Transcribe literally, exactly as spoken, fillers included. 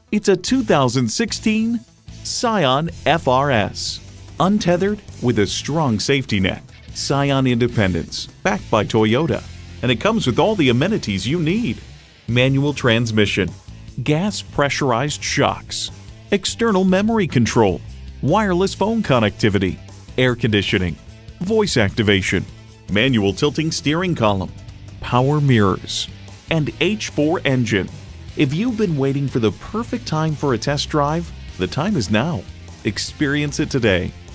It's a two thousand sixteen Scion F R S. Untethered with a strong safety net. Scion Independence, backed by Toyota. And it comes with all the amenities you need. Manual transmission, gas pressurized shocks, external memory control, wireless phone connectivity, air conditioning, voice activation, manual tilting steering column, power mirrors, and H four engine. If you've been waiting for the perfect time for a test drive, the time is now. Experience it today.